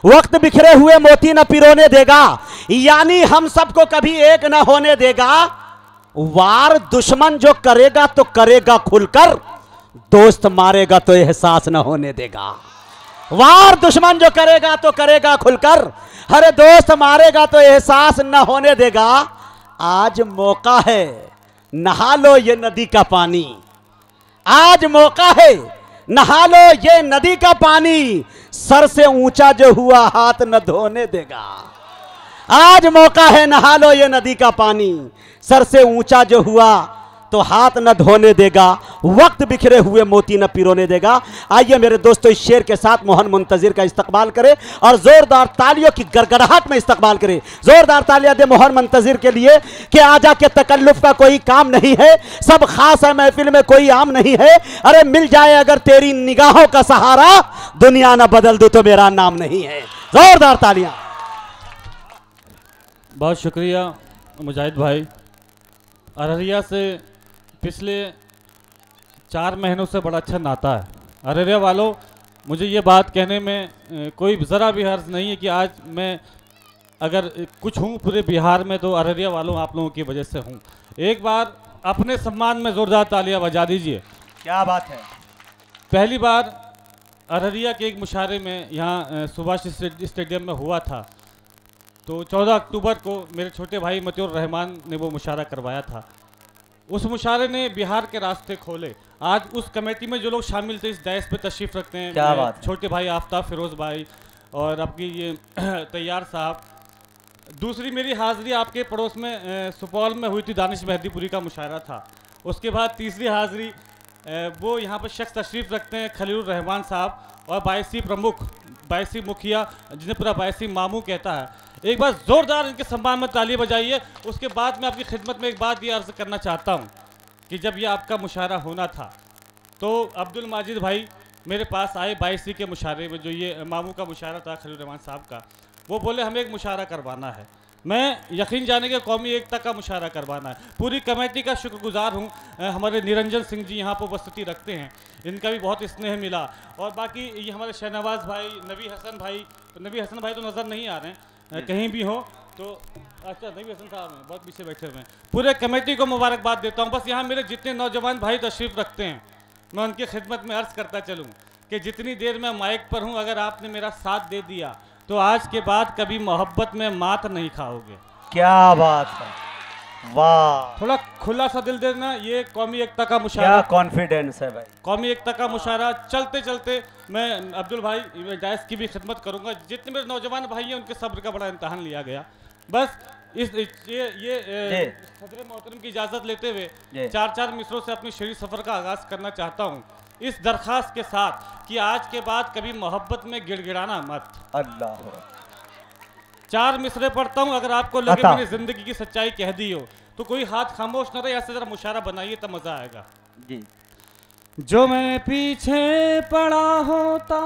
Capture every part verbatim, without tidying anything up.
वक्त बिखरे हुए मोती न पिरोने देगा, यानी हम सबको कभी एक न होने देगा। वार दुश्मन जो करेगा तो करेगा खुलकर, दोस्त मारेगा तो एहसास न होने देगा। वार दुश्मन जो करेगा तो करेगा खुलकर, अरे दोस्त मारेगा तो एहसास न होने देगा। आज मौका है नहा लो ये नदी का पानी, आज मौका है नहा लो ये नदी का पानी, सर से ऊंचा जो हुआ हाथ न धोने देगा। आज मौका है नहा लो ये नदी का पानी, सर से ऊंचा जो हुआ तो हाथ न धोने देगा। वक्त बिखरे हुए मोती न पिरोने देगा। आइए मेरे दोस्तों, इस शेर के साथ मोहन मुंतजिर का इस्तकबाल करें और जोरदार तालियों की गड़गड़ाहट में इस्तकबाल करें। जोरदार तालियां दे मोहन मुंतजिर के लिए कि आजा के तकल्लुफ का कोई काम नहीं है, सब खास है महफिल में कोई आम नहीं है। अरे मिल जाए अगर तेरी निगाहों का सहारा, दुनिया ना बदल दो तो मेरा नाम नहीं है। जोरदार तालियां। बहुत शुक्रिया मुजाहिद भाई। अररिया से पिछले चार महीनों से बड़ा अच्छा नाता है। अररिया वालों, मुझे ये बात कहने में कोई ज़रा भी हर्ज नहीं है कि आज मैं अगर कुछ हूँ पूरे बिहार में तो अररिया वालों आप लोगों की वजह से हूँ। एक बार अपने सम्मान में ज़ोरदार तालियां बजा दीजिए। क्या बात है। पहली बार अररिया के एक मुशारे में यहाँ सुभाष स्टेडियम में हुआ था, तो चौदह अक्टूबर को मेरे छोटे भाई मतिउर रहमान ने वो मुशारा करवाया था। उस मुशारे ने बिहार के रास्ते खोले। आज उस कमेटी में जो लोग शामिल थे, इस दैस पे तशरीफ़ रखते हैं, क्या बात है। छोटे भाई आफ्ताब फिरोज़ भाई और आपकी ये तैयार साहब। दूसरी मेरी हाज़िरी आपके पड़ोस में सुपौल में हुई थी, दानिश मेहदीपुरी का मुशायरा था। उसके बाद तीसरी हाज़िरी वो यहाँ पर शख्स तशरीफ़ रखते हैं खलीलुर रहमान साहब और बाईसी प्रमुख, बाईसी मुखिया, जिन्हें पूरा बाईसी मामू कहता है। एक बार ज़ोरदार इनके सम्मान में ताली बजाइए। उसके बाद मैं आपकी खिदमत में एक बात ये अर्ज़ करना चाहता हूँ कि जब ये आपका मुशायरा होना था तो अब्दुल माजिद भाई मेरे पास आए बाईसी के मुशायरे में, जो ये मामू का मुशायरा था खलीलुर रहमान साहब का। वो बोले हमें एक मुशायरा करवाना है। मैं यकीन जाने के कौमी एकता का मुशायरा करवाना है। पूरी कमेटी का शुक्रगुजार हूँ। हमारे निरंजन सिंह जी यहाँ पर उपस्थिति रखते हैं, इनका भी बहुत स्नेह मिला। और बाकी ये हमारे शहनवाज भाई, नबी हसन भाई, तो नबी हसन भाई तो नज़र नहीं आ रहे हैं, कहीं भी हो तो अच्छा नबी हसन साहब हैं, बहुत पीछे बैठे हुए हैं। पूरे कमेटी को मुबारकबाद देता हूँ। बस यहाँ मेरे जितने नौजवान भाई तशरीफ़ रखते हैं, मैं उनकी खिदमत में अर्ज़ करता चलूँ कि जितनी देर मैं माइक पर हूँ, अगर आपने मेरा साथ दे दिया तो आज के बाद कभी मोहब्बत में मात नहीं खाओगे। क्या बात है, वाह। थोड़ा खुला सा दिल देना। ये कौमी एकता का मुशायरा, क्या कॉन्फिडेंस है भाई। कौमी एकता का मुशायरा चलते चलते मैं अब्दुल भाई डायस की भी खिदमत करूंगा। जितने मेरे नौजवान भाई हैं उनके सब्र का बड़ा इम्तहान लिया गया। बस इस ये ये सदर मोहतरम की इजाज़त लेते हुए चार चार मिसरों से अपनी शरीर सफ़र का आगाज़ करना चाहता हूँ, इस दरख्वास्त के साथ कि आज के बाद कभी मोहब्बत में गिड़गिड़ाना मत। अल्लाह। चार मिसरे पढ़ता हूँ, अगर आपको लगे मैंने जिंदगी की सच्चाई कह दी हो तो कोई हाथ खामोश न रहे, ऐसे जरा मुशायरा बनाइए तब मजा आएगा जी। जो मैं पीछे पड़ा होता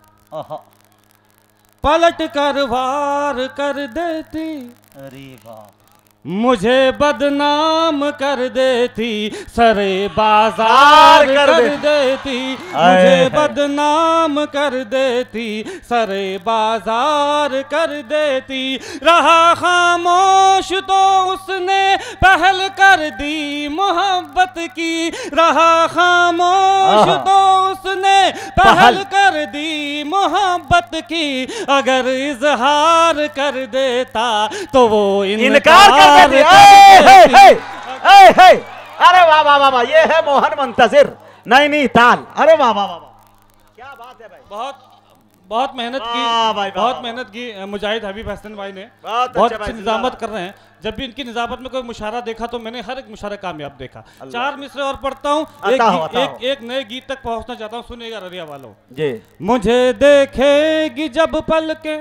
पलट कर वार कर देती, अरे वाह, मुझे बदनाम कर देती, सरे बाजार कर, कर देती, मुझे बदनाम कर देती, सरे बाजार कर देती। रहा खामोश तो उसने पहल कर दी मोहब्बत की, रहा खामोश तो उसने पहल कर दी मोहब्बत की। अगर इजहार कर देता तो वो इनकार कर हे, हे, हे, हे, हे। अरे वाह वाह वाह वाह, ये है मोहन मुंतजिर नैनीताल। अरे वाह वाह वाह, क्या बात है भाई। बहुत बहुत मेहनत की, भाई, बहुत मेहनत की मुजाहिद हबीब हसन भाई ने, बहुत, बहुत अच्छी निजामत कर रहे हैं। जब भी इनकी निजामत में कोई मुशायरा देखा तो मैंने हर एक मुशायरा कामयाब देखा। चार मिसरे और पढ़ता हूँ, एक, एक, एक नए गीत तक पहुँचना चाहता हूँ, सुनिएगा अररिया वालों जी। मुझे देखेगी जब पलके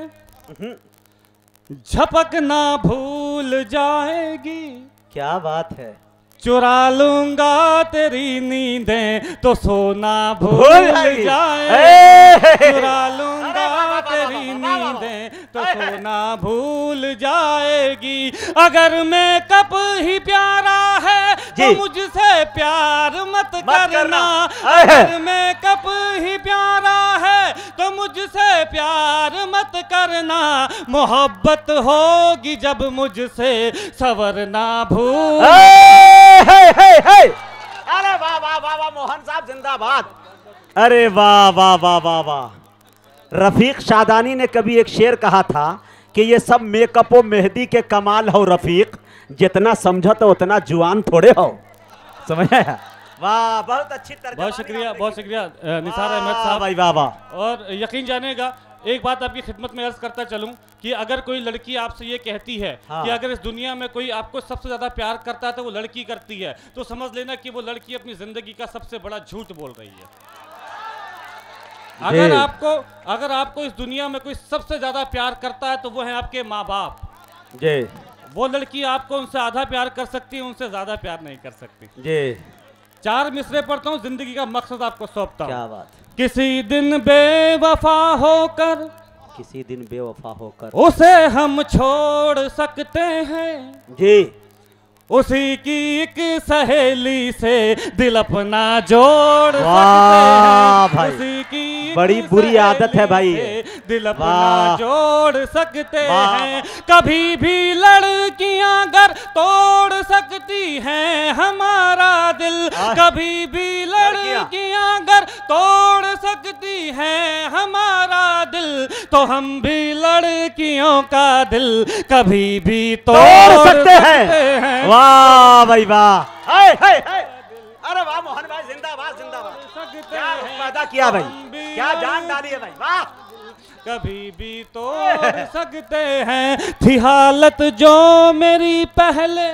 झपक ना भूल जाएगी, क्या बात है। चुरा लूंगा तेरी नींदें तो सोना भूल जाएगी, चुरा लूंगा तेरी नींदें तो सोना भूल जाएगी। अगर मेकअप ही प्यारा है तो मुझसे प्यार मत, मत करना, करना। अगर मेकअप ही प्यारा है तो मुझसे प्यार मत करना, मोहब्बत होगी जब मुझसे सवरना भूल। अरे वाह वाह वाह वाह, मोहन साहब जिंदाबाद। अरे वाह वाह वाह वाह वाह। रफीक शादानी ने कभी एक शेर कहा था कि ये सब मेकअप और मेहंदी के कमाल हो रफीक, जितना समझो तो उतना जुआन थोड़े हो। समझ आया? वाह, बहुत अच्छी तरह। बहुत शुक्रिया, बहुत शुक्रिया निसार अहमद साहब भाई वाह वाह। और यकीन जानेगा, एक बात आपकी खिदमत में अर्ज करता चलूं कि अगर कोई लड़की आपसे ये कहती है हाँ। कि अगर इस दुनिया में कोई आपको सबसे ज्यादा प्यार करता है तो वो लड़की करती है, तो समझ लेना कि वो लड़की अपनी जिंदगी का सबसे बड़ा झूठ बोल रही है। अगर आपको अगर आपको इस दुनिया में कोई सबसे ज्यादा प्यार करता है तो वो है आपके माँ बाप जी। वो लड़की आपको उनसे आधा प्यार कर सकती है, उनसे ज्यादा प्यार नहीं कर सकती जी। चार मिसरे पढ़ता हूँ, जिंदगी का मकसद आपको सौंपता हूँ। क्या बात। किसी दिन बेवफा होकर, किसी दिन बेवफा होकर उसे हम छोड़ सकते हैं जी। उसी की एक सहेली से दिल अपना जोड़ सकते हैं भाई। उसी की बड़ी बुरी आदत है भाई, दिल अपना जोड़ सकते हैं। कभी भी लड़कियां अगर तोड़ सकती हैं हमारा दिल, कभी भी लड़कियां अगर तोड़ सकती हैं हमारा दिल, तो हम भी लड़कियों का दिल कभी भी तोड़ सकते हैं। वाह भाई वाह। हाय हाय हाय। अरे वाह मोहन भाई, जिंदाबाद जिंदाबाद। क्या पैदा किया भाई, क्या जान डाली है भाई, वाह। कभी भी तोड़ सकते हैं। थी हालत जो मेरी पहले,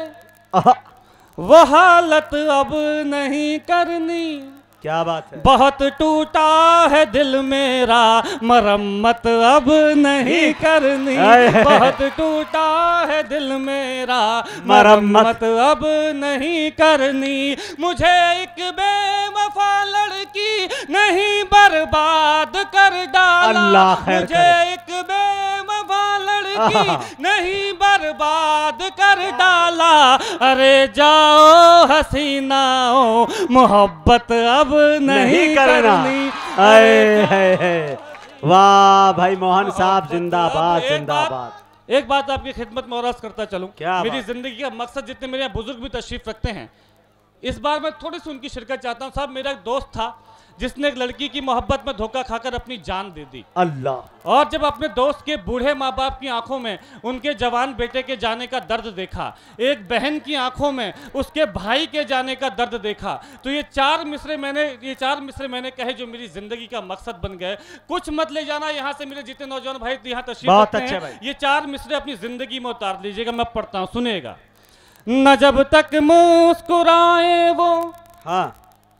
वो हालत अब नहीं करनी। क्या बात है। बहुत टूटा है दिल मेरा, मरम्मत अब नहीं करनी। बहुत टूटा है दिल मेरा, मरम्मत अब नहीं करनी। मुझे एक बेवफा लड़की नहीं बर्बाद कर डाला, मुझे एक बेवफा लड़की नहीं बर्बाद कर डाला। अरे जाओ हसीनाओ, मोहब्बत अब नहीं, नहीं करना। आए है है। वाह भाई मोहन साहब जिंदाबाद जिंदाबाद। एक बात आपकी खिदमत में और करता चलूं, क्या मेरी जिंदगी का मकसद, जितने मेरे यहाँ बुजुर्ग भी तशरीफ रखते हैं, इस बार मैं थोड़ी सी उनकी शिरकत चाहता हूँ। साहब, मेरा एक दोस्त था जिसने एक लड़की की मोहब्बत में धोखा खाकर अपनी जान दे दी। अल्लाह। और जब अपने दोस्त के बूढ़े माँ बाप की आंखों में उनके जवान बेटे के जाने का दर्द देखा, एक बहन की आंखों में उसके भाई के जाने का दर्द देखा, तो ये चार मिसरे मैंने ये चार मिसरे मैंने कहे जो मेरी जिंदगी का मकसद बन गए। कुछ मत ले जाना यहाँ से, मेरे जितने नौजवान भाई यहाँ तशरीफ रखते हैं, ये चार मिसरे अपनी जिंदगी में उतार लीजिएगा। मैं पढ़ता हूँ, सुनिएगा। न जब तक मुस्कुराए वो, हाँ,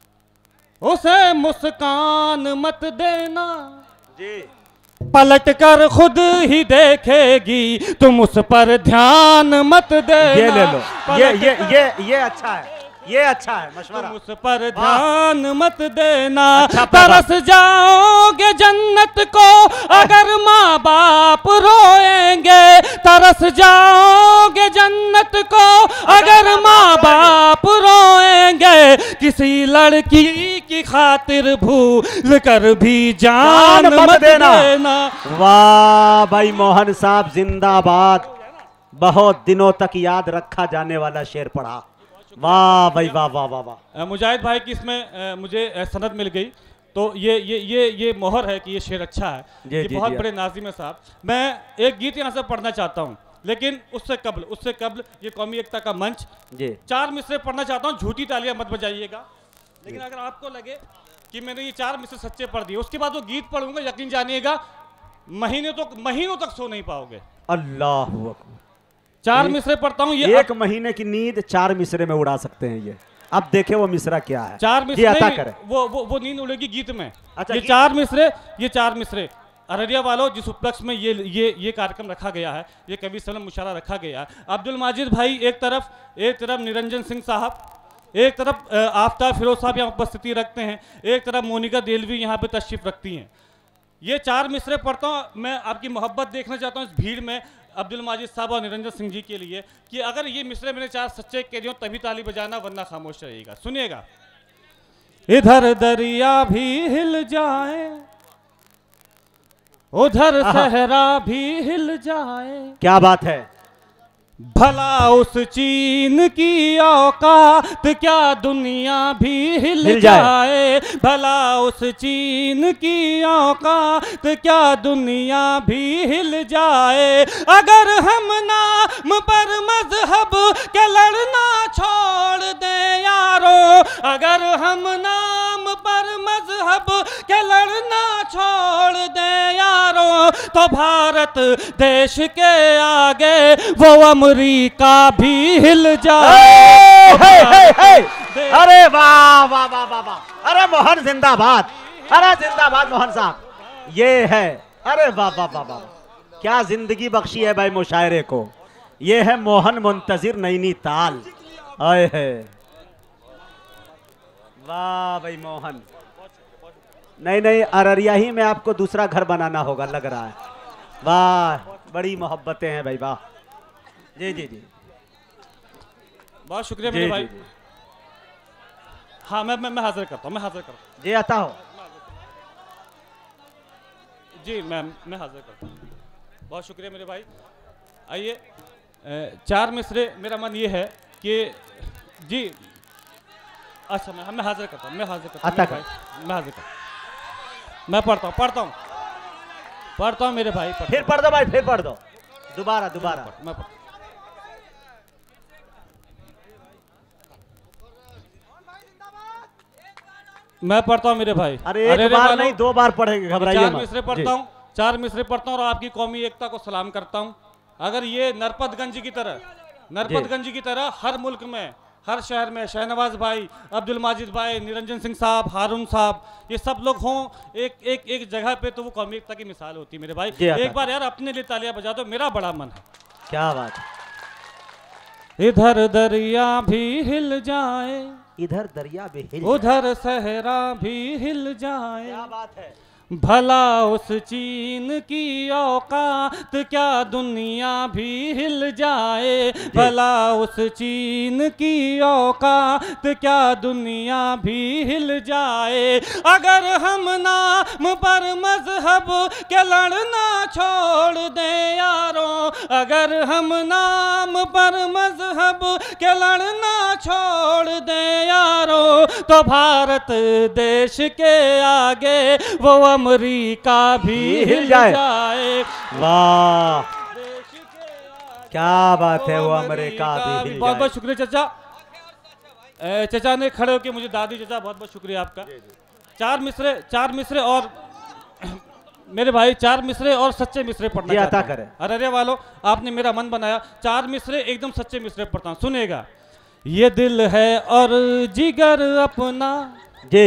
उसे मुस्कान मत देना जी। पलट कर खुद ही देखेगी, तुम उस पर ध्यान मत देना। ये ले लो, ये ये ये ये अच्छा है, ये अच्छा है मशवरा। तुम उस पर ध्यान मत देना। अच्छा, तरस जाओगे जन्नत को अगर माँ बाप रोएंगे, तरस जाओगे जन्नत को अगर माँ बाप रोएंगे। किसी लड़की की खातिर भूल कर भी जान, जान मत, मत देना, देना। वाह भाई मोहन साहब जिंदाबाद। बहुत दिनों तक याद रखा जाने वाला शेर पढ़ा। वाह भाई वाह वाह वाह वाह। मुजाहिद भाई की इसमें मुझे सनद मिल गई, तो ये ये ये ये मोहर है कि ये शेर अच्छा है। ये जी, बहुत जी, बड़े नाज़िम है साहब। मैं एक गीत यहाँ से पढ़ना चाहता हूँ, लेकिन उससे कबल उससे कबल ये कौमी एकता का मंच, चार मिसरे पढ़ना चाहता हूँ। झूठी तालियां मत बजाइएगा, लेकिन अगर आपको लगे कि मैंने ये चार मिसरे सच्चे पढ़ दिए, उसके बाद वो गीत पढ़ूंगा, यकीन जानिएगा महीने तो महीनों तक सो नहीं पाओगे। अल्लाह अकबर। चार मिसरे पढ़ता हूँ, ये एक महीने की नींद चार मिसरे में उड़ा सकते हैं। ये अब देखे वो मिसरा क्या है। चार मिसरे वो वो वो नींद उड़ेगी गीत में। अच्छा, ये चार मिसरे ये चार मिसरे अररिया वालों, जिस उपलक्ष्य में ये ये ये कार्यक्रम रखा गया है, ये कवि सम्मेलन मुशायरा रखा गया है। अब्दुल माजिद भाई एक तरफ, एक तरफ निरंजन सिंह साहब, एक तरफ आफ्ताब फिरोज साहब यहाँ उपस्थिति रखते हैं, एक तरफ मोनिका देलवी यहाँ पे तशरीफ रखती हैं। ये चार मिसरे पढ़ता हूँ, मैं आपकी मोहब्बत देखना चाहता हूँ इस भीड़ में। अब्दुल माजिद साहब और निरंजन सिंह जी के लिए कि अगर ये मिसरे मैंने चार सच्चे कह रही हो तभी ताली बजाना, वरना खामोश रहिएगा। सुनिएगा। इधर दरिया भी हिल जाए, उधर सहरा भी हिल जाए, क्या बात है, भला उस चीन की औकात क्या दुनिया भी हिल, हिल जाए।, जाए। भला उस चीन की औकात क्या दुनिया भी हिल जाए। अगर हम नाम पर मजहब के लड़ना छोड़ दें यारो, अगर हम नाम पर मजहब के लड़ना छोड़ दें यारो, तो भारत देश के आगे वो अमेरिका भी हिल जाए। हे, हे, हे। अरे वाह वाह वाह वाह वाह, अरे मोहन जिंदाबाद, अरे जिंदाबाद मोहन साहब, ये है, अरे वाह वाह वाह वाह, क्या जिंदगी बख्शी है भाई मुशायरे को। ये है मोहन मुंतजिर नैनीताल, आए है, वाह भाई मोहन। नहीं नहीं, अररिया ही में आपको दूसरा घर बनाना होगा लग रहा है। वाह, बड़ी मोहब्बतें हैं भाई, वाह। जी जी जी, बहुत शुक्रिया मेरे भाई। हाँ मैं मैं मैं हाजिर करता हूँ, मैं हाजिर करता हूँ जी, आता हो जी, मैं मैं हाजिर करता हूँ। बहुत शुक्रिया मेरे भाई। आइए, चार मिसरे मेरा मन ये है कि जी, अच्छा मैं मैं हाजिर करता हूँ, मैं हाजिर करता हूँ मेरे भाई, मैं हाजिर करता हूँ, मैं पढ़ता हूँ पढ़ता हूँ पढ़ता हूँ मेरे भाई। फिर पढ़ दो भाई, फिर पढ़ दो, दोबारा दोबारा मैं पढ़ मैं पढ़ता हूँ मेरे भाई। अरे एक बार नहीं, दो बार पढ़ेंगे, घबराइए मत। चार मिसरे पढ़ता हूँ, चार मिसरे पढ़ता हूँ और आपकी कौमी एकता को सलाम करता हूँ। अगर ये नरपतगंज की तरह नरपतगंज की तरह हर मुल्क में, हर शहर में शहनवाज भाई, अब्दुल माजिद भाई, निरंजन सिंह साहब, हारून साहब, ये सब लोग हों एक एक एक जगह पे, तो वो कौमी एकता की मिसाल होती है मेरे भाई। एक बार यार अपने लिए तालियां बजा दो, मेरा बड़ा मन है। क्या बात है। इधर दरिया भी हिल जाए, इधर दरिया भी हिल, उधर सहरा भी हिल जाए, क्या बात है, भला उस चीन की औकात क्या दुनिया भी हिल जाए, भला उस चीन की औकात क्या दुनिया भी हिल जाए। अगर हम नाम पर मजहब के लड़ना छोड़ दें यारों, अगर हम नाम पर मजहब के लड़ना छोड़ दें यारों, तो भारत देश के आगे वो अमेरिका भी हिल जाए, जाए। वाह, क्या बात है, वो अमेरिका भी हिल जाए। बहुत बहुत शुक्रिया चाचा। चाचा ने खड़े होकर मुझे दादी, चाचा बहुत बहुत शुक्रिया आपका। चार मिसरे, चार मिसरे और मेरे भाई, चार मिसरे और सच्चे मिसरे पढ़ना चाहता हूं। अरे वालों, आपने मेरा मन बनाया। चार मिसरे एकदम सच्चे मिसरे पढ़ता हूं, सुनेगा। ये दिल है और जिगर अपना, जी,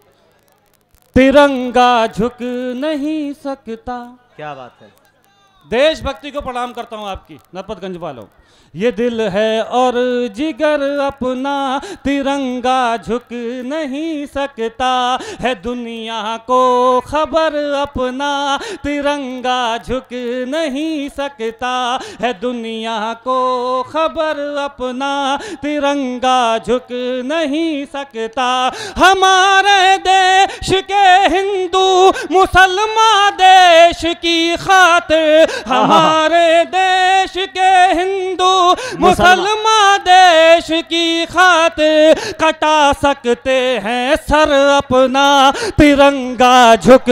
तिरंगा झुक नहीं सकता। क्या बात है। देशभक्ति को प्रणाम करता हूं आपकी नरपतगंज वालों। ये दिल है और जिगर अपना, तिरंगा झुक नहीं सकता, है दुनिया को खबर अपना, तिरंगा झुक नहीं सकता, है दुनिया को खबर अपना, तिरंगा झुक नहीं सकता। हमारे देश के हिंदू मुसलमान देश की खातिर, हमारे देश के हिंदू मुसलमान देश की खातिर कटा सकते हैं सर अपना, तिरंगा झुक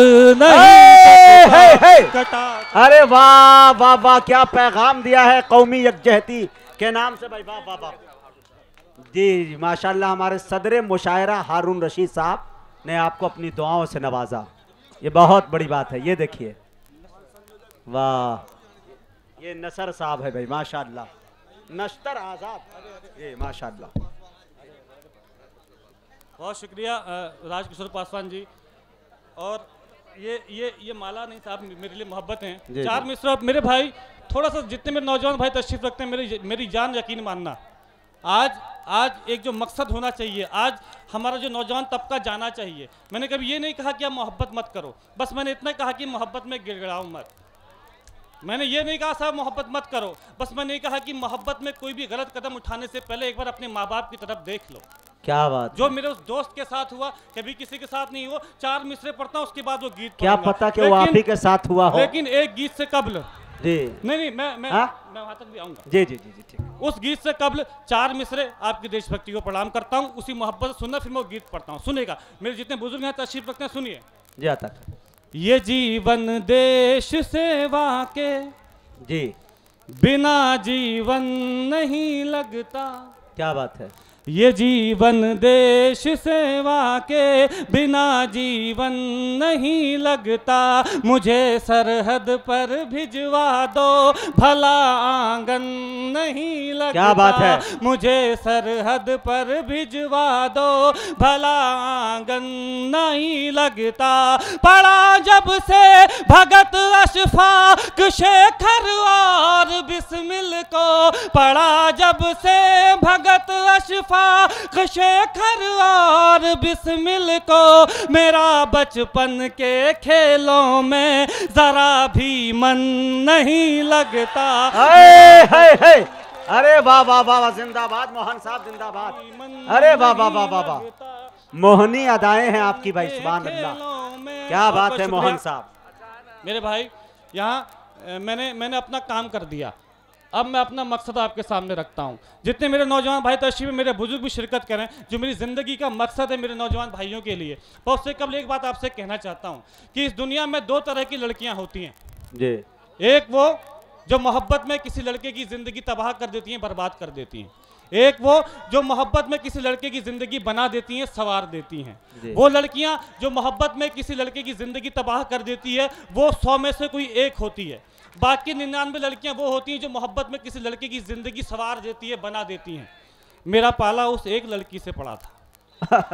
नहीं कटा। अरे वाह वाह वाह, क्या पैगाम दिया है कौमी यकजहती के नाम से भाई, वाह वाह वाह। जी माशाल्लाह, हमारे सदर मुशायरा हारून रशीद साहब ने आपको अपनी दुआओं से नवाजा, ये बहुत बड़ी बात है। ये देखिए, वाह, ये नसर साहब है भाई, माशाल्लाह, नश्तर आजाद, ये माशाल्लाह। बहुत शुक्रिया राजकिशोर पासवान जी। और ये ये ये माला नहीं साहब, मेरे लिए मोहब्बत हैं। चार मिसरा मेरे भाई, थोड़ा सा जितने मेरे नौजवान भाई तशरीफ रखते हैं, मेरी मेरी जान यकीन मानना, आज आज एक जो मकसद होना चाहिए, आज हमारा जो नौजवान तबका जाना चाहिए। मैंने कभी ये नहीं कहा कि आप मोहब्बत मत करो, बस मैंने इतना कहा कि मोहब्बत में गिड़गिड़ाओ मत। मैंने ये नहीं कहा साहब मोहब्बत मत करो, बस मैंने कहा कि मोहब्बत में कोई भी गलत कदम उठाने से पहले एक बार अपने माँ बाप की तरफ देख लो। क्या बात, जो मेरे उस दोस्त के साथ हुआ, कभी किसी के साथ नहीं हुआ। चार मिसरे पढ़ता हूँ, उसके बाद वो गीत क्या पता कि वो आप ही के साथ हुआ हो। लेकिन एक गीत से कबल जी नहीं नहीं मैं मैं हा? मैं वहां तक भी आऊंगा। जी जी जी जी ठीक। उस गीत से कबल चार मिसरे आपकी देशभक्ति को प्रणाम करता हूँ, उसी मोहब्बत से सुनना, फिर मैं वो गीत पढ़ता हूँ। सुनेगा, मेरे जितने बुजुर्ग हैं तशरीफ रखते हैं, सुनिए। जी आता है। ये जीवन देश सेवा के जी बिना जीवन नहीं लगता। क्या बात है। ये जीवन देश सेवा के बिना जीवन नहीं लगता। मुझे सरहद पर भिजवा दो, भला आंगन नहीं लगता। क्या बात है। मुझे सरहद पर भिजवा दो, भला आंगन नहीं लगता। पढ़ा जब से भगत अशफाक शेखर और बिस्मिल को, पढ़ा जब से भगत अशफाक शेखर और बिस्मिल को, मेरा बचपन के खेलों में जरा भी मन नहीं लगता। हे, हे, हे। अरे वाह वाह वाह, जिंदाबाद मोहन साहब, जिंदाबाद। अरे वाह वाह वाह वाह वाह, मोहनी अदाएं हैं आपकी भाई, सुभान अल्लाह। क्या बात है मोहन साहब। मेरे भाई यहाँ मैंने मैंने अपना काम कर दिया, अब मैं अपना मकसद आपके सामने रखता हूँ। जितने मेरे नौजवान भाई तशरीफ में, मेरे बुजुर्ग भी शिरकत करें, जो मेरी ज़िंदगी का मकसद है मेरे नौजवान भाइयों के लिए। और उससे कबल एक बात आपसे कहना चाहता हूँ कि इस दुनिया में दो तरह की लड़कियाँ होती हैं जी। एक वो जो मोहब्बत में किसी लड़के की ज़िंदगी तबाह कर देती हैं, बर्बाद कर देती हैं। एक वो जो मोहब्बत में किसी लड़के की ज़िंदगी बना देती हैं, संवार देती हैं। वो लड़कियाँ जो मोहब्बत में किसी लड़के की ज़िंदगी तबाह कर देती है, वो सौ में से कोई एक होती है। बाकी निन्यानवे लड़कियां वो होती हैं जो मोहब्बत में किसी लड़के की जिंदगी संवार देती है, बना देती हैं। मेरा पाला उस एक लड़की से पड़ा था।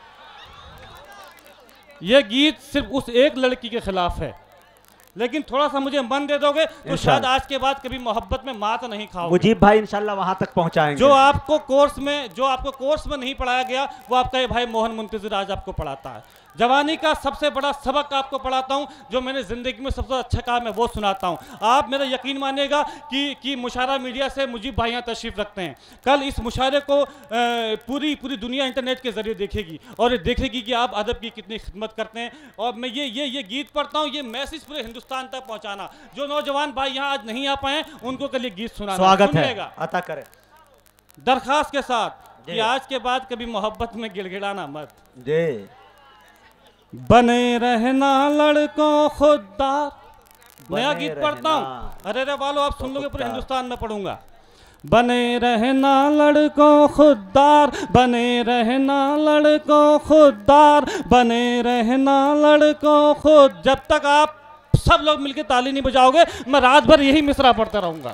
यह गीत सिर्फ उस एक लड़की के खिलाफ है, लेकिन थोड़ा सा मुझे मन दे दोगे तो शायद आज के बाद कभी मोहब्बत में मात नहीं खाओगे। मुजीब भाई इंशाल्लाह वहां तक पहुंचाएंगे। जो आपको कोर्स में जो आपको कोर्स में नहीं पढ़ाया गया, वो आपका ये भाई मोहन मुंतजिर आज आपको पढ़ाता है। जवानी का सबसे बड़ा सबक आपको पढ़ाता हूं, जो मैंने जिंदगी में सबसे अच्छा काम है वो सुनाता हूं। आप मेरा यकीन मानिएगा कि कि मुशायरा मीडिया से मुजीब भाई यहाँ तशरीफ रखते हैं। कल इस मुशायरे को ए, पूरी पूरी दुनिया इंटरनेट के जरिए देखेगी और देखेगी कि आप अदब की कितनी खिदमत करते हैं। और मैं ये ये ये गीत पढ़ता हूँ, ये मैसेज पूरे हिंदुस्तान तक पहुँचाना। जो नौजवान भाई यहाँ आज नहीं आ पाए, उनको कल ये गीत सुनाना। स्वागत है, अता करें। दरखास्त के साथ कि आज के बाद कभी मोहब्बत में गिड़गिड़ाना मत। जी। बने रहना लड़कों खुददार। नया गीत पढ़ता हूँ, अरे रे वालों आप सुन लोगे, पूरे हिंदुस्तान में पढ़ूंगा। बने रहना लड़कों खुददार, बने रहना लड़कों खुददार, बने रहना लड़कों खुद। जब तक आप सब लोग मिलकर ताली नहीं बजाओगे, मैं रात भर यही मिसरा पढ़ता रहूंगा।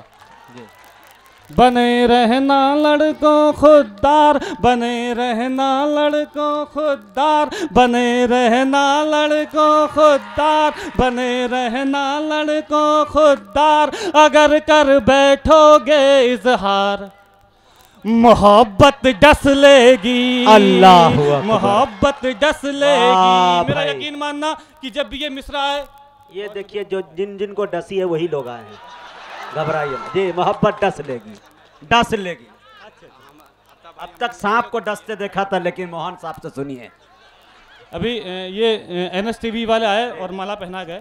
बने रहना लड़कों खुददार, बने रहना लड़कों खुददार, बने रहना लड़कों खुददार, बने रहना लड़कों खुददार। अगर कर बैठोगे इजहार, मोहब्बत डस लेगी। अल्लाह हू अकबर। मोहब्बत डस लेगी। मेरा यकीन मानना कि जब भी ये मिसरा है, ये देखिए जो जिन जिन को डसी है वही लोग आए हैं, घबराइए जी। मोहब्बत डस लेगी, डस लेगी। अब तक सांप को डसते देखा था, लेकिन मोहन साहब से सुनिए। अभी ये एन एस टीवी वाले आए और माला पहना गए।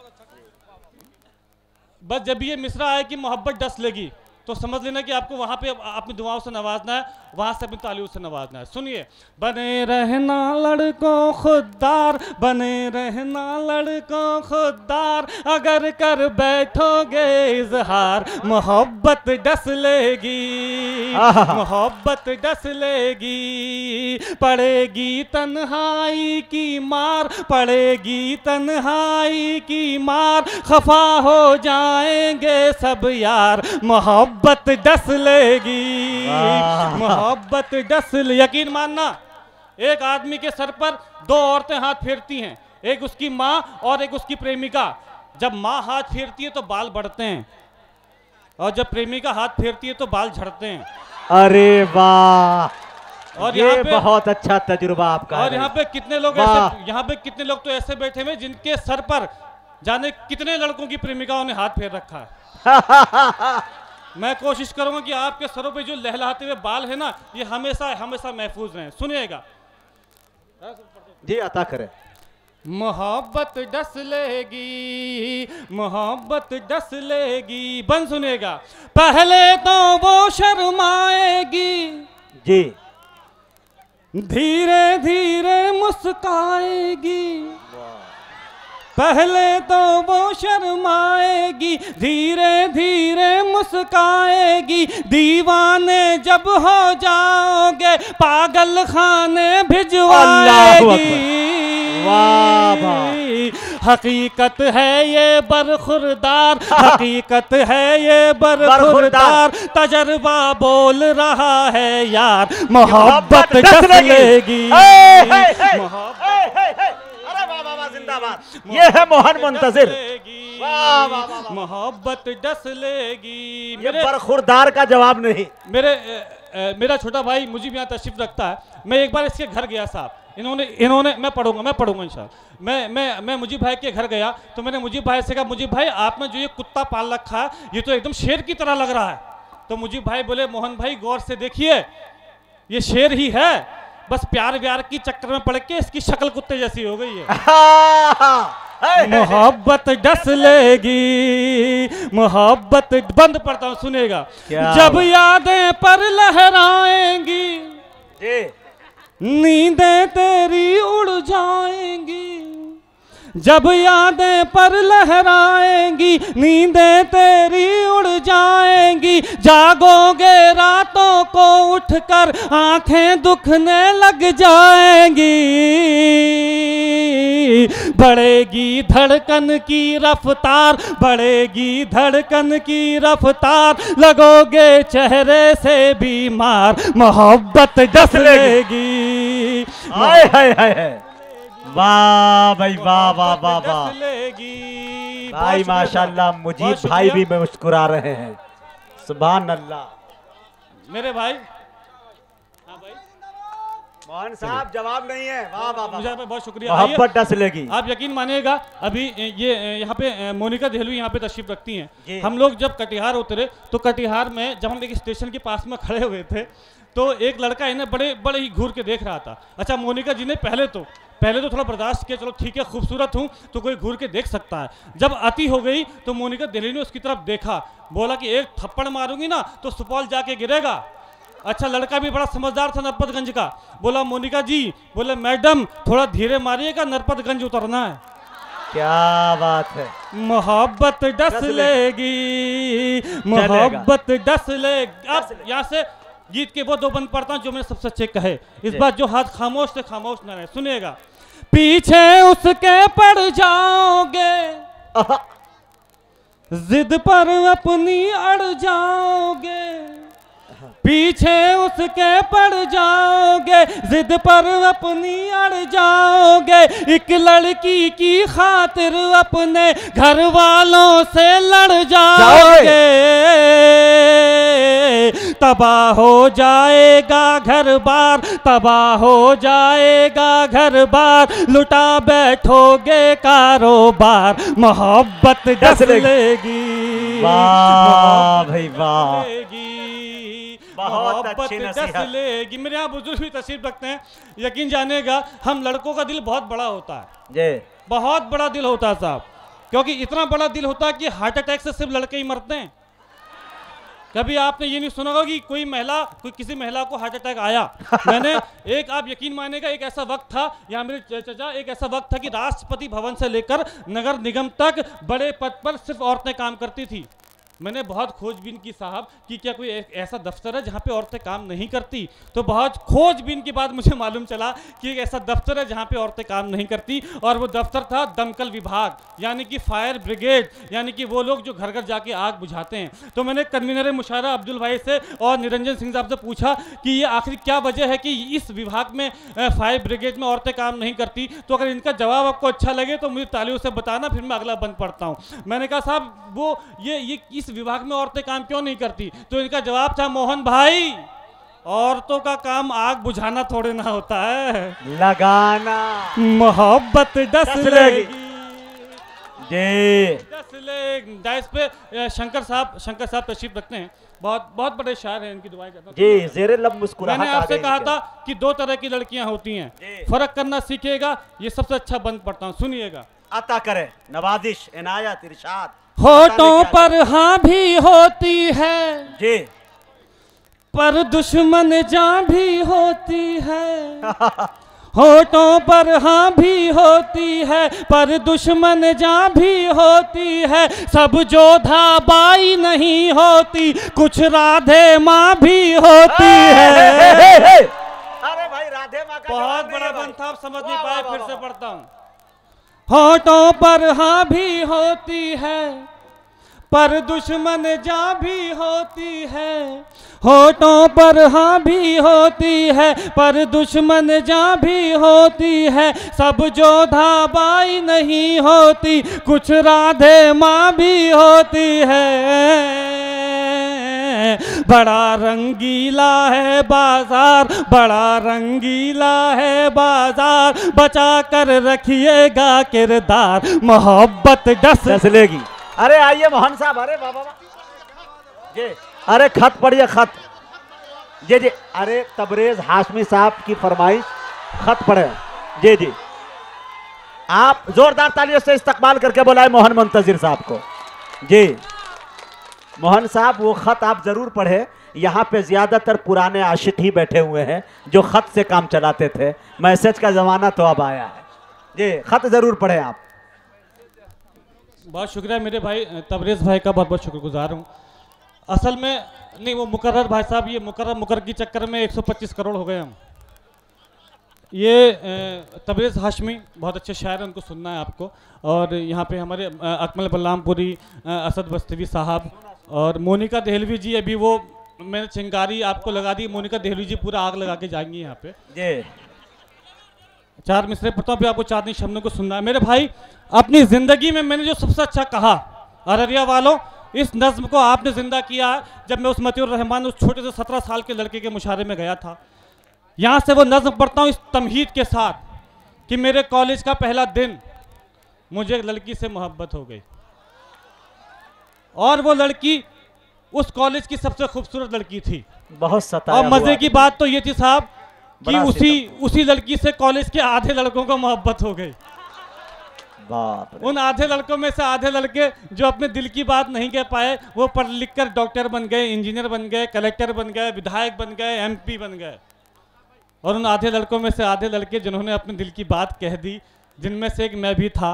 बस जब ये मिसरा आए कि मोहब्बत डस लेगी, तो समझ लेना कि आपको वहां पे अपनी दुआओं से नवाजना है, वहां से अपनी तालियों से नवाजना है। सुनिए। बने रहना लड़कों खुददार, बने रहना लड़कों खुददार, अगर कर बैठोगे इजहार, मोहब्बत डस लेगी, मोहब्बत डस लेगी। पड़ेगी तन्हाई की मार, पड़ेगी तन्हाई की मार, खफा हो जाएंगे सब यार, मोहब्बत डस लेगी, मोहब्बत डस ले। यकीन मानना, एक आदमी के सर पर दो औरतें हाथ फेरती हैं, एक उसकी माँ और एक उसकी प्रेमिका। जब माँ हाथ फेरती है तो बाल बढ़ते हैं, और जब प्रेमिका हाथ फेरती है तो बाल झड़ते हैं। अरे वाह, और ये पे, बहुत अच्छा तजुर्बा आपका। और यहाँ पे कितने लोग ऐसे यहाँ पे कितने लोग तो ऐसे बैठे हुए जिनके सर पर जाने कितने लड़कों की प्रेमिकाओं ने हाथ फेर रखा है। मैं कोशिश करूंगा कि आपके सरों पे जो लहलहाते हुए बाल है ना, ये हमेशा हमेशा महफूज रहें। सुनिएगा जी, अता करें। मोहब्बत डस लेगी, मोहब्बत डस लेगी। बन सुनेगा, पहले तो वो शर्माएगी जी, धीरे धीरे मुस्काएगी। पहले तो वो शर्माएगी धीरे धीरे मुस्काएगी। दीवाने जब हो जाओगे पागल खाने भिजवाएगी। वाह वाह, हकीकत है ये बरखुरदार, हकीकत है ये बरखुरदार। तजर्बा बोल रहा है यार, मोहब्बत डस लेगी। जिंदाबाद, ये है मोहन मुंतजिर। मोहब्बत डस लेगी। ये बरखुरदार का जवाब नहीं। मेरे ए, ए, मेरा छोटा भाई मुझे यहाँ तशरीफ रखता है। मैं एक बार इसके घर गया साहब, इन्होंने इन्होंने मैं पढ़ूंगा मैं पढ़ूंगा इंशाल्लाह। मैं मैं मैं मुजीब भाई के घर गया तो मैंने मुजीब भाई से कहा, मुजीब भाई आपने जो ये कुत्ता पाल रखा है ये तो एकदम शेर की तरह लग रहा है। तो मुजीब भाई बोले, मोहन भाई गौर से देखिए ये शेर ही है, बस प्यार व्यार की चक्कर में पड़ के इसकी शक्ल कुत्ते जैसी हो गई है। मोहब्बत डस लेगी, मोहब्बत बंद पड़ता हूं सुनेगा। जब यादें पर लहराएंगी नींदें तेरी उड़ जाएंगी। जब यादें पर लहराएंगी नींदें तेरी उड़ जाएंगी। जागोगे रातों को उठकर आंखें दुखने लग जाएंगी। बढ़ेगी धड़कन की रफ्तार, बढ़ेगी धड़कन की रफ्तार। लगोगे चेहरे से बीमार, मोहब्बत डस लेगी। हाय हाय हाय, वाह भाई वाह वाह वाह वाह भाई, माशाल्लाह मुजीब भाई भी मुस्कुरा रहे हैं। सुभान अल्लाह। मेरे भाई, हाँ भाई मोहन साहब जवाब नहीं है। वाह वाह, मुझे बहुत शुक्रिया। मोहब्बत डस लेगी। आप यकीन मानिएगा, अभी ये यहाँ पे मोनिका देहलवी यहाँ पे तशरीफ रखती हैं। हम लोग जब कटिहार उतरे तो कटिहार में जब हम एक स्टेशन के पास में खड़े हुए थे तो एक लड़का इन्हें बड़े बड़े ही घूर के देख रहा था। अच्छा मोनिका जी ने पहले तो पहले तो थोड़ा बर्दाश्त किया, चलो ठीक है खूबसूरत हूँ तो कोई घूर के देख सकता है। जब अति हो गई तो मोनिका देहलवी ने उसकी तरफ देखा, बोला कि एक थप्पड़ मारूंगी ना तो सुपौल जाके गिरेगा। अच्छा लड़का भी बड़ा समझदार था नरपतगंज का, बोला मोनिका जी, बोले मैडम थोड़ा धीरे मारिएगा नरपतगंज उतरना है। क्या बात है, मोहब्बत डस लेगी, मोहब्बत डस लेगी। अब यहाँ से गीत के वो दो बंद पड़ता हूं जो मैंने सबसे अच्छे कहे। इस बार जो हाथ खामोश से खामोश न रहे, सुनिएगा। पीछे उसके पड़ जाओगे, जिद पर अपनी अड़ जाओगे। पीछे उसके पड़ जाओगे, जिद पर अपनी अड़ जाओगे। एक लड़की की खातिर अपने घर वालों से लड़ जाओगे। तबाह हो जाएगा घर बार, तबाह हो जाएगा घर बार। लुटा बैठोगे कारोबार, मोहब्बत डस लेगी। वाह भाई वाह, मोहब्बत डस लेगी। मेरे यहाँ बुजुर्ग भी तशरीफ रखते हैं। यकीन जानेगा हम लड़कों का दिल बहुत बड़ा होता है जी, बहुत बड़ा दिल होता है साहब। क्योंकि इतना बड़ा दिल होता है कि हार्ट अटैक से सिर्फ लड़के ही मरते हैं। कभी आपने ये नहीं सुना होगा कि कोई महिला कोई किसी महिला को हार्ट अटैक आया। मैंने एक, आप यकीन मानेगा, एक ऐसा वक्त था यहाँ मेरे चाचा, एक ऐसा वक्त था कि राष्ट्रपति भवन से लेकर नगर निगम तक बड़े पद पर सिर्फ औरतें काम करती थी। मैंने बहुत खोजबीन की साहब कि क्या कोई एक ऐसा दफ्तर है जहाँ पे औरतें काम नहीं करती। तो बहुत खोजबीन के बाद मुझे मालूम चला कि एक ऐसा दफ्तर है जहाँ पे औरतें काम नहीं करती, और वो दफ्तर था दमकल विभाग, यानी कि फायर ब्रिगेड, यानी कि वो लोग जो घर घर जाके आग बुझाते हैं। तो मैंने कन्वीनर मुशायरा अब्दुल भाई से और निरंजन सिंह साहब से पूछा कि ये आखिर क्या वजह है कि इस विभाग में फायर ब्रिगेड में औरतें काम नहीं करती। तो अगर इनका जवाब आपको अच्छा लगे तो मुझे तालियों से बताना, फिर मैं अगला बंद पढ़ता हूँ। मैंने कहा साहब वो ये ये इस विभाग में औरतें काम क्यों नहीं करती। तो इनका जवाब था, मोहन भाई औरतों का काम आग बुझाना थोड़े ना होता है, लगाना। मोहब्बत डस लेगी। जी दस ले डाइस पे अ, शंकर साहब शंकर साहब तशरीफ रखते हैं। बहुत बहुत बड़े शायर हैं, इनकी दुआएं करता हूं। जी जेरे लब मुस्कुराहट मैंने आ आपसे गई कहा इनके। था कि दो तरह की लड़कियां होती जी। हैं, फर्क करना सीखेगा, ये सबसे अच्छा बंद पड़ता हूँ, सुनिएगा। अता करे नवाजिश इनायत इरशाद। होठों पर हाँ भी होती है, जी पर दुश्मन जान भी होती है। होठों पर हाँ भी होती है, पर दुश्मन जान भी होती है। सब जोधा बाई नहीं होती, कुछ राधे माँ भी होती है। अरे भाई राधे माँ का बहुत जवाब बड़ा नहीं है बंद था, आप समझ वाह, नहीं पाए, वाह, फिर वाह, से वाह। पढ़ता हूँ। होठों पर हाँ भी होती है, पर दुश्मन जा भी होती है। होठों पर हाँ भी होती है, पर दुश्मन जा भी होती है। सब जोधा बाई नहीं होती, कुछ राधे माँ भी होती है। बड़ा रंगीला है बाजार, बड़ा रंगीला है बाजार, बचा कर रखिएगा किरदार, मोहब्बत डस डस लेगी। अरे आइए मोहन साहब, अरे बाबा जी, अरे खत पढ़िए खत। जी जी, अरे तबरेज हाशमी साहब की फरमाइश, खत पढ़े। जी जी, आप जोरदार तालियों से इस्तकबाल करके बुलाए मोहन मुंतजिर साहब को। जी मोहन साहब, वो खत आप जरूर पढ़े। यहाँ पे ज्यादातर पुराने आशिक ही बैठे हुए हैं जो खत से काम चलाते थे, मैसेज का जमाना तो अब आया है। जी खत जरूर पढ़े आप। बहुत शुक्रिया मेरे भाई तबरेज भाई का, बहुत बहुत शुक्रगुजार हूँ। असल में नहीं, वो मुकर्रर भाई साहब, ये मुकर्रर मुकर्रर के चक्कर में एक सौ पच्चीस करोड़ हो गए हम। ये अ, तबरेज हाशमी बहुत अच्छे शायर हैं, उनको सुनना है आपको। और यहाँ पे हमारे अ, अकमल बल्लामपुरी, अ, असद बस्तवी साहब और मोनिका देहलवी जी, अभी वो मैंने चिंगारी आपको लगा दी, मोनिका देहलवी जी पूरा आग लगा के जाएंगी यहाँ पे। जी चार मिसरे पढ़ता हूँ, फिर आपको चांदनी शब्दों को सुनना है। मेरे भाई, अपनी जिंदगी में मैंने जो सबसे अच्छा कहा, अररिया वालों, इस नज्म को आपने जिंदा किया है। जब मैं उस मतीउर रहमान, उस छोटे से सत्रह साल के लड़के के मुशारे में गया था, यहाँ से वो नज्म पढ़ता हूँ इस तमहीद के साथ कि मेरे कॉलेज का पहला दिन, मुझे एक लड़की से मोहब्बत हो गई, और वो लड़की उस कॉलेज की सबसे खूबसूरत लड़की थी। बहुत सताया और मजे हुआ की बात तो ये थी साहब कि बड़ा उसी उसी लड़की से कॉलेज के आधे लड़कों को मोहब्बत हो गई। बाप रे। उन आधे लड़कों में से आधे लड़के जो अपने दिल की बात नहीं कह पाए, वो पढ़ लिख कर डॉक्टर बन गए, इंजीनियर बन गए, कलेक्टर बन गए, विधायक बन गए, एमपी बन गए। और उन आधे लड़कों में से आधे लड़के जिन्होंने अपने दिल की बात कह दी, जिनमें से एक मैं भी था,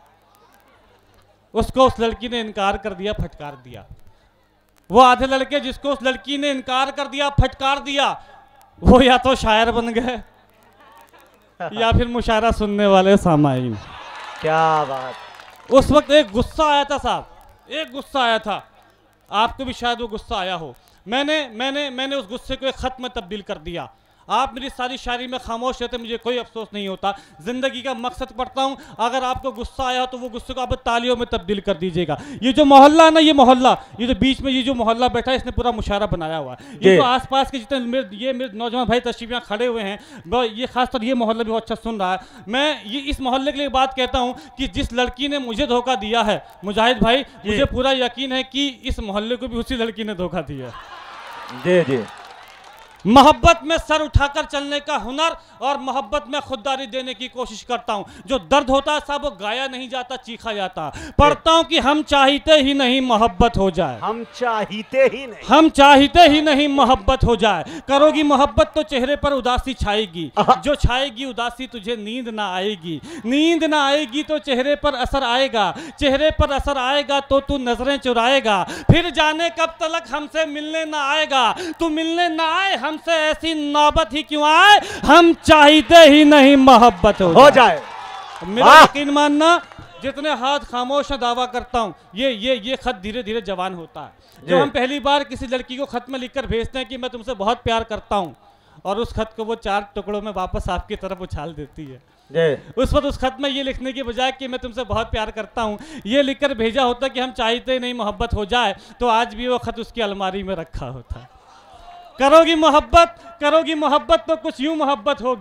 उसको उस लड़की ने इनकार कर दिया, फटकार दिया। वो आधे लड़के जिसको उस लड़की ने इनकार कर दिया, फटकार दिया, वो या तो शायर बन गए या फिर मुशायरा सुनने वाले सामाईन। क्या बात। उस वक्त एक गुस्सा आया था साहब, एक गुस्सा आया था, आपको भी शायद वो गुस्सा आया हो। मैंने मैंने मैंने उस गुस्से को एक खत में तब्दील कर दिया। आप मेरी सारी शायरी में खामोश रहते, मुझे कोई अफसोस नहीं होता। जिंदगी का मकसद पढ़ता हूँ। अगर आपको गुस्सा आया तो वो गुस्से को आप तालियों में तब्दील कर दीजिएगा। ये जो मोहल्ला है ना, ये मोहल्ला, ये जो बीच में ये जो मोहल्ला बैठा है, इसने पूरा मुशायरा बनाया हुआ है। ये जो आसपास के जितने मेरे ये मेरे नौजवान भाई तशरीफ यहाँ खड़े हुए हैं, वो ये खासतौर ये मोहल्ला भी बहुत अच्छा सुन रहा है। मैं ये इस मोहल्ले के लिए बात कहता हूँ कि जिस लड़की ने मुझे धोखा दिया है, मुजाहिद भाई, मुझे पूरा यकीन है कि इस मोहल्ले को भी उसी लड़की ने धोखा दिया। जी जी। मोहब्बत में सर उठाकर चलने का हुनर और मोहब्बत में खुददारी देने की कोशिश करता हूं। जो दर्द होता है साहब, वो गाया नहीं जाता, चीखा जाता। पढ़ता हूं कि हम चाहते ही नहीं मोहब्बत हो जाए, हम चाहते ही नहीं, हम चाहते ही नहीं मोहब्बत हो जाए। करोगी मोहब्बत तो चेहरे पर उदासी छाएगी, जो छाएगी उदासी तुझे नींद ना आएगी, नींद ना आएगी तो चेहरे पर असर आएगा, चेहरे पर असर आएगा तो तू नजरें चुराएगा। फिर जाने कब तक हमसे मिलने ना आएगा, तू मिलने ना आए हमसे ऐसी नौबत ही क्यों आए, हम चाहते ही नहीं मोहब्बत हो, हो जाए, जाए। मेरा यकीन मानना, जितने हाथ खामोश दावा करता हूं, ये ये ये खत धीरे धीरे जवान होता है। जो हम पहली बार किसी लड़की को खत में लिखकर भेजते हैं कि मैं तुमसे बहुत प्यार करता हूं, और उस खत को वो चार टुकड़ों में वापस आपकी तरफ उछाल देती है। उस वक्त उस खत में ये लिखने की बजाय कि मैं तुमसे बहुत प्यार करता हूं, ये लिखकर भेजा होता कि हम चाहते ही नहीं मोहब्बत हो जाए, तो आज भी वो खत उसकी अलमारी में रखा होता। करोगी मोहब्बत, करोगी मोहब्बत तो कुछ यूं मोहब्बत होगी,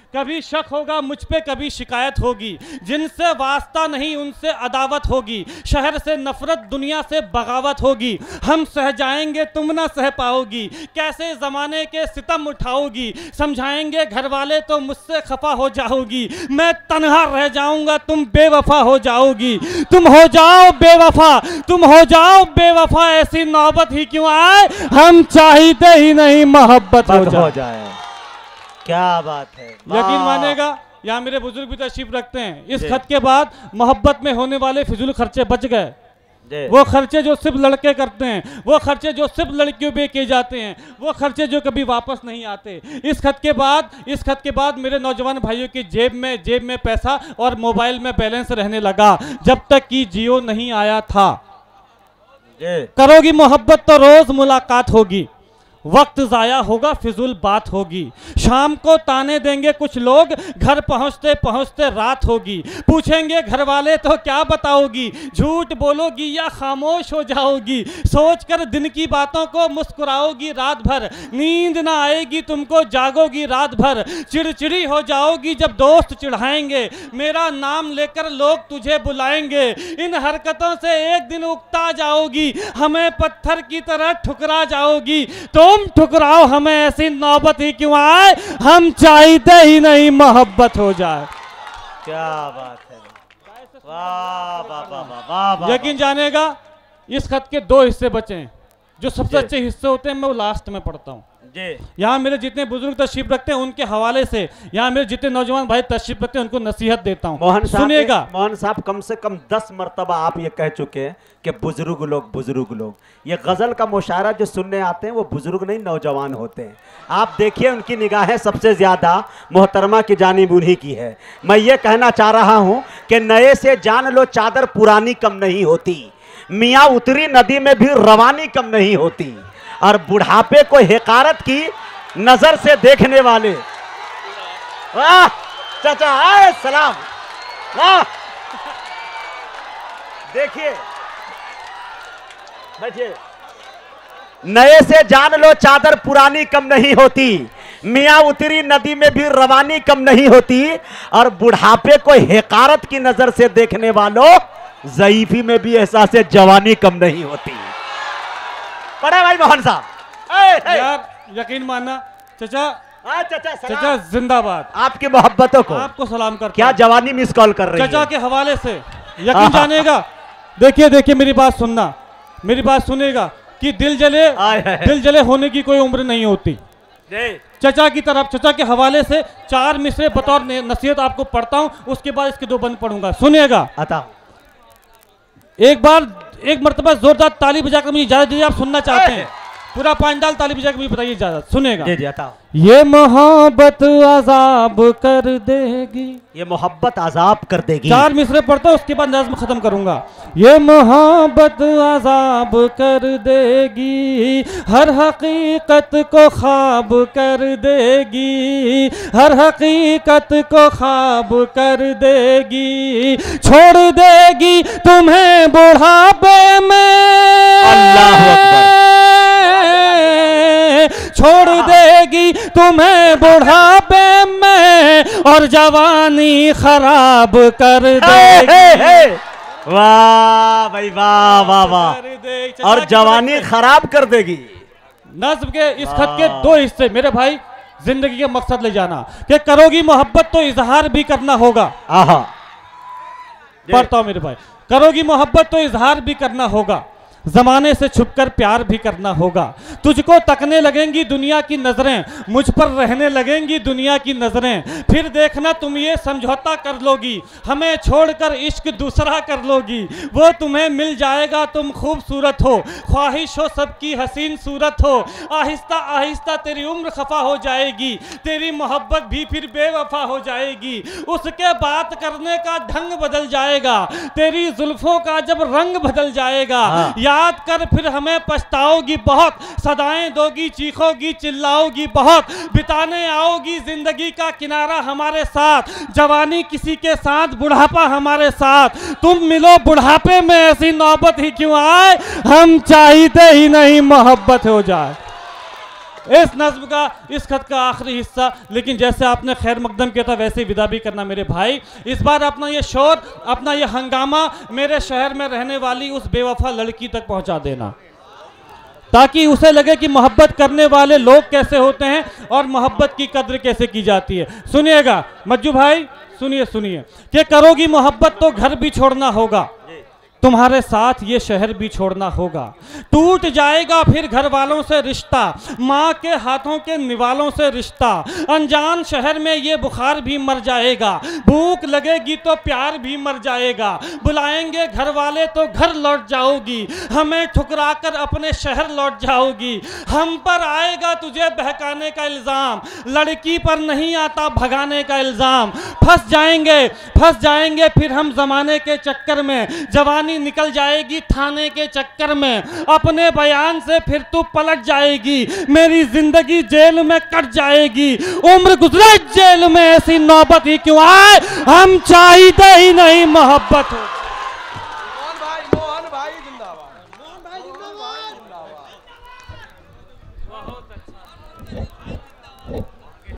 कभी शक होगा मुझ पे, कभी शिकायत होगी। जिनसे वास्ता नहीं उनसे अदावत होगी। शहर से नफरत, दुनिया से बगावत होगी। हम सह जाएंगे तुम ना सह पाओगी। कैसे ज़माने के सितम उठाओगी। समझाएंगे घर वाले तो मुझसे खफा हो जाओगी। मैं तन्हा रह जाऊंगा तुम बेवफा हो जाओगी। तुम हो जाओ बेवफा, तुम हो जाओ बेवफा, ऐसी नौबत ही क्यों आए। हम चाहते ही नहीं मोहब्बत हो जाए, जाए। क्या बात है, यकीन मानेगा यहाँ मेरे बुजुर्ग भी तशरीफ रखते हैं। इस खत के बाद मोहब्बत में होने वाले फिजूल खर्चे बच गए। वो खर्चे जो सिर्फ लड़के करते हैं, वो खर्चे जो सिर्फ लड़कियों पे किए जाते हैं, वो खर्चे जो कभी वापस नहीं आते। इस खत के बाद इस खत के बाद मेरे नौजवान भाइयों की जेब में जेब में पैसा और मोबाइल में बैलेंस रहने लगा, जब तक कि जियो नहीं आया था। करोगी मोहब्बत तो रोज मुलाकात होगी। वक्त ज़ाया होगा, फिजूल बात होगी। शाम को ताने देंगे कुछ लोग, घर पहुंचते पहुंचते रात होगी। पूछेंगे घर वाले तो क्या बताओगी, झूठ बोलोगी या खामोश हो जाओगी। सोचकर दिन की बातों को मुस्कुराओगी रात भर, नींद ना आएगी तुमको, जागोगी रात भर। चिड़चिड़ी हो जाओगी जब दोस्त चिढ़ाएंगे, मेरा नाम लेकर लोग तुझे बुलाएंगे। इन हरकतों से एक दिन उकता जाओगी, हमें पत्थर की तरह ठुकरा जाओगी। तो तुम ठुकराओ हमें, ऐसी नौबत ही क्यों आए। हम चाहते ही नहीं मोहब्बत हो जाए। क्या बात है, वाह वाह वाह वाह। यकीन जानेगा इस खत के दो हिस्से बचे हैं। जो सबसे अच्छे हिस्से होते हैं मैं वो लास्ट में पढ़ता हूँ। यहाँ मेरे जितने बुजुर्ग तशरीफ रखते हैं उनके हवाले से, यहाँ मेरे जितने नौजवान भाई तशरीफ रखते हैं उनको नसीहत देता हूँ। मोहन सुनिएगा। मोहन साहब, कम से कम दस मरतबा आप ये कह चुके हैं कि बुजुर्ग लोग बुजुर्ग लोग। ये गजल का मुशायरा जो सुनने आते हैं वो बुजुर्ग नहीं नौजवान होते हैं। आप देखिए उनकी निगाहें सबसे ज्यादा मोहतरमा की जानिब उन्हीं की है। मैं ये कहना चाह रहा हूँ कि नए से जान लो चादर पुरानी कम नहीं होती, मियाँ उतरी नदी में भी रवानी कम नहीं होती, और बुढ़ापे को हिकारत की नजर से देखने वाले। वाह चाचा, आए सलाम। वाह, देखिए बैठिए। नए से जान लो चादर पुरानी कम नहीं होती, मियाँ उतरी नदी में भी रवानी कम नहीं होती, और बुढ़ापे को हिकारत की नजर से देखने वालों ज़ईफी में भी एहसास जवानी कम नहीं होती। पढ़े भाई मोहन साहब। यार यकीन मानना चाचा, चाचा चाचा जिंदाबाद। आपकी मोहब्बतों को आपको सलाम करता क्या जवानी मिस कॉल कर रही है चाचा के हवाले से। यकीन जानेगा, देखिए देखिए मेरी बात सुनना, मेरी बात सुनेगा कि दिल जले दिल जले होने की कोई उम्र नहीं होती। चाचा की तरफ, चाचा के हवाले से चार मिसरे बतौर नसीहत आपको पढ़ता हूँ, उसके बाद इसके दो बंद पढ़ूंगा। सुनिएगा। आता एक बार एक मरतबा जोरदार ताली बजाकर मुझे इजाजत दीजिए। आप सुनना चाहते हैं पूरा पांडाल ताली बजाकर मुझे बताइए इजाजत। सुनेगा। जी जी आता। ये मोहब्बत अजाब कर देगी, ये मोहब्बत अजाब कर देगी। चार मिसरे पढ़ता हूं उसके बाद नज़्म खत्म करूंगा। ये मोहब्बत अजाब कर देगी, हर हकीकत को ख्वाब कर देगी, हर हकीकत को ख्वाब कर देगी, छोड़ देगी तुम्हें बुढ़ापे में, अल्लाह अकबर, छोड़ देगी तुम्हें बुढ़ापे में, और जवानी खराब कर देगी। वाह भाई वाह वाह वाह, और जवानी खराब कर देगी। नज़्म के इस खत के दो हिस्से मेरे भाई, जिंदगी के मकसद ले जाना कि करोगी मोहब्बत तो इजहार भी करना होगा। आहा, पढ़ता हूं मेरे भाई। करोगी मोहब्बत तो इजहार भी करना होगा, जमाने से छुपकर प्यार भी करना होगा। तुझको तकने लगेंगी दुनिया की नजरें, मुझ पर रहने लगेंगी दुनिया की नजरें। फिर देखना तुम ये समझौता कर लोगी, हमें छोड़कर इश्क दूसरा कर लोगी। वो तुम्हें मिल जाएगा तुम खूबसूरत हो, ख्वाहिश हो सबकी हसीन सूरत हो। आहिस्ता आहिस्ता तेरी उम्र खफा हो जाएगी, तेरी मोहब्बत भी फिर बेवफा हो जाएगी। उसके बात करने का ढंग बदल जाएगा, तेरी जुल्फों का जब रंग बदल जाएगा। याद कर फिर हमें पछताओगी बहुत, सदाएं दोगी चीखोगी चिल्लाओगी बहुत। बिताने आओगी जिंदगी का किनारा हमारे साथ, जवानी किसी के साथ बुढ़ापा हमारे साथ। तुम मिलो बुढ़ापे में, ऐसी नौबत ही क्यों आए। हम चाहते ही नहीं मोहब्बत हो जाए। इस नज्म का, इस खत का आखिरी हिस्सा, लेकिन जैसे आपने खैर मकदम किया था वैसे विदा भी करना मेरे भाई। इस बार अपना ये शोर, अपना ये हंगामा मेरे शहर में रहने वाली उस बेवफा लड़की तक पहुंचा देना, ताकि उसे लगे कि मोहब्बत करने वाले लोग कैसे होते हैं और मोहब्बत की कद्र कैसे की जाती है। सुनिएगा मज्जू भाई, सुनिए सुनिए कि करोगी मोहब्बत तो घर भी छोड़ना होगा, तुम्हारे साथ ये शहर भी छोड़ना होगा। टूट जाएगा फिर घर वालों से रिश्ता, माँ के हाथों के निवालों से रिश्ता। अनजान शहर में ये बुखार भी मर जाएगा, भूख लगेगी तो प्यार भी मर जाएगा। बुलाएंगे घर वाले तो घर लौट जाओगी, हमें ठुकरा कर अपने शहर लौट जाओगी। हम पर आएगा तुझे बहकाने का इल्ज़ाम, लड़की पर नहीं आता भगाने का इल्ज़ाम। फंस जाएंगे फंस जाएंगे फिर हम ज़माने के चक्कर में, जवानी निकल जाएगी थाने के चक्कर में। अपने बयान से फिर तू पलट जाएगी, मेरी जिंदगी जेल में कट जाएगी। उम्र गुजरे जेल में ऐसी नौबत ही क्यों आए, हम चाहते ही नहीं मोहब्बत हो।